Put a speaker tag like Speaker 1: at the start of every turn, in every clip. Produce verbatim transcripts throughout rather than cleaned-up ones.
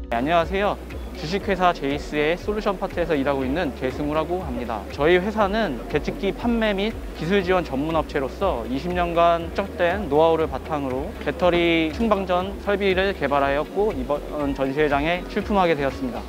Speaker 1: 네, 안녕하세요. 주식회사 제이스의 솔루션 파트에서 일하고 있는 제승우라고 합니다. 저희 회사는 계측기 판매 및 기술 지원 전문 업체로서 이십 년간 축적된 노하우를 바탕으로 배터리 충방전 설비를 개발하였고 이번 전시회장에 출품하게 되었습니다.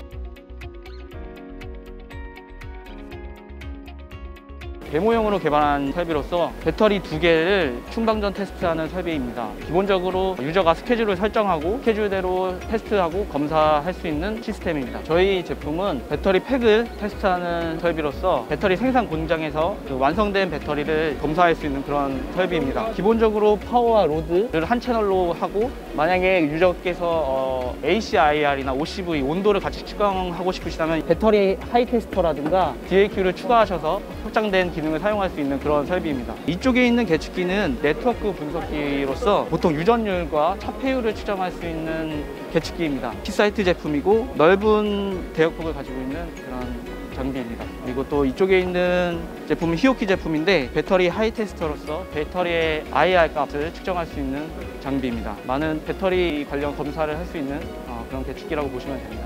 Speaker 1: 데모용으로 개발한 설비로서 배터리 두 개를 충방전 테스트하는 설비입니다. 기본적으로 유저가 스케줄을 설정하고 스케줄대로 테스트하고 검사할 수 있는 시스템입니다. 저희 제품은 배터리 팩을 테스트하는 설비로서 배터리 생산 공장에서 그 완성된 배터리를 검사할 수 있는 그런 설비입니다. 기본적으로 파워와 로드를 한 채널로 하고, 만약에 유저께서 어, 에이씨아이알이나 오씨브이 온도를 같이 측정하고 싶으시다면 배터리 하이 테스터라든가 디에이큐를 추가하셔서 확장된 기능을 사용할 수 있는 그런 설비입니다. 이쪽에 있는 계측기는 네트워크 분석기로서 보통 유전율과 차폐율을 측정할 수 있는 계측기입니다. P사이트 제품이고 넓은 대역폭을 가지고 있는 그런 장비입니다. 그리고 또 이쪽에 있는 제품은 히오키 제품인데 배터리 하이 테스터로서 배터리의 아이알 값을 측정할 수 있는 장비입니다. 많은 배터리 관련 검사를 할 수 있는 그런 계측기라고 보시면 됩니다.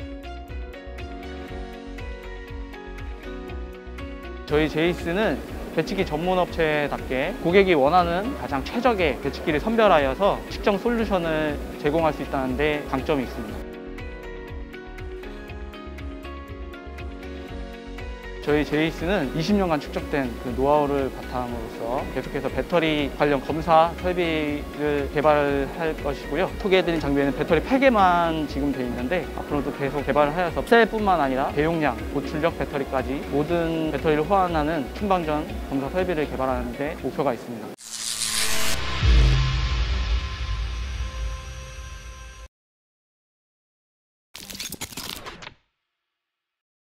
Speaker 1: 저희 제이스는 계측기 전문 업체답게 고객이 원하는 가장 최적의 계측기를 선별하여서 측정 솔루션을 제공할 수 있다는 데 강점이 있습니다. 저희 제이스는 이십 년간 축적된 그 노하우를 바탕으로서 계속해서 배터리 관련 검사 설비를 개발할 것이고요. 소개해드린 장비에는 배터리 팩에만 지금 되어 있는데 앞으로도 계속 개발을 하여서 셀뿐만 아니라 대용량, 고출력 배터리까지 모든 배터리를 호환하는 충방전 검사 설비를 개발하는 데 목표가 있습니다.